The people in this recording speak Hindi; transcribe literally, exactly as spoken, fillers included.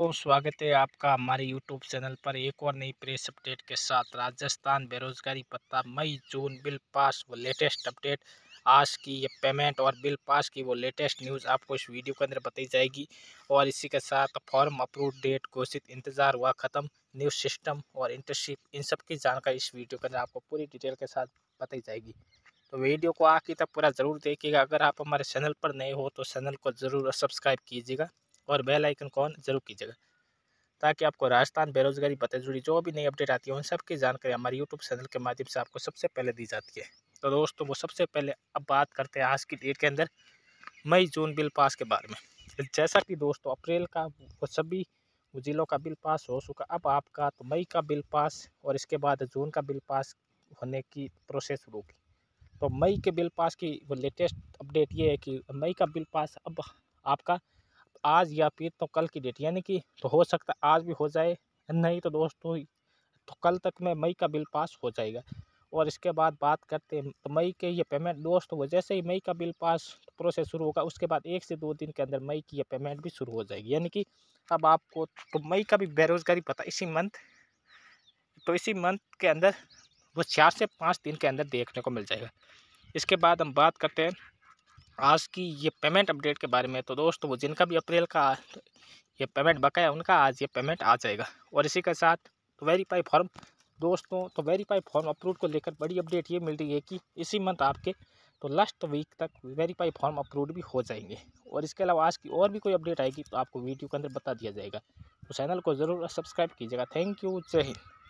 तो स्वागत है आपका हमारे यूट्यूब चैनल पर एक और नई प्रेस अपडेट के साथ। राजस्थान बेरोजगारी भत्ता मई जून बिल पास वो लेटेस्ट अपडेट, आज की ये पेमेंट और बिल पास की वो लेटेस्ट न्यूज़ आपको इस वीडियो के अंदर बताई जाएगी। और इसी के साथ फॉर्म अप्रूव डेट घोषित, इंतज़ार हुआ ख़त्म, न्यूज़ सिस्टम और इंटर्नशिप, इन सब की जानकारी इस वीडियो के अंदर आपको पूरी डिटेल के साथ बताई जाएगी। तो वीडियो को आखिर तक पूरा ज़रूर देखिएगा। अगर आप हमारे चैनल पर नए हो तो चैनल को ज़रूर सब्सक्राइब कीजिएगा और बेल आइकन को ऑन जरूर कीजिएगा, ताकि आपको राजस्थान बेरोजगारी भत्ते से जुड़ी जो भी नई अपडेट आती है उन सब की जानकारी हमारे यूट्यूब चैनल के माध्यम से आपको सबसे पहले दी जाती है। तो दोस्तों, वो सबसे पहले अब बात करते हैं आज की डेट के अंदर मई जून बिल पास के बारे में। जैसा कि दोस्तों अप्रैल का वो सभी जिलों का बिल पास हो चुका, अब आपका तो मई का बिल पास और इसके बाद जून का बिल पास होने की प्रोसेस शुरू होगी। तो मई के बिल पास की वो लेटेस्ट अपडेट ये है कि मई का बिल पास अब आपका आज या फिर तो कल की डेट, यानी कि तो हो सकता है आज भी हो जाए, नहीं तो दोस्तों तो कल तक में मई का बिल पास हो जाएगा। और इसके बाद बात करते हैं तो मई के ये पेमेंट दोस्तों, वो जैसे ही मई का बिल पास प्रोसेस शुरू होगा उसके बाद एक से दो दिन के अंदर मई की ये पेमेंट भी शुरू हो जाएगी। यानी कि अब आपको तो मई का भी बेरोजगारी पता इसी मंथ तो इसी मंथ के अंदर वो चार से पाँच दिन के अंदर देखने को मिल जाएगा। इसके बाद हम बात करते हैं आज की ये पेमेंट अपडेट के बारे में। तो दोस्तों, वो जिनका भी अप्रैल का ये पेमेंट बकाया उनका आज ये पेमेंट आ जाएगा। और इसी के साथ तो वेरीफाई फॉर्म दोस्तों तो वेरीफाई फॉर्म अप्रूव को लेकर बड़ी अपडेट ये मिल रही है कि इसी मंथ आपके तो लास्ट वीक तक वेरीफाई फॉर्म अप्रूव भी हो जाएंगे। और इसके अलावा आज की और भी कोई अपडेट आएगी तो आपको वीडियो के अंदर बता दिया जाएगा। तो चैनल को ज़रूर सब्सक्राइब कीजिएगा। थैंक यू, जय हिंद।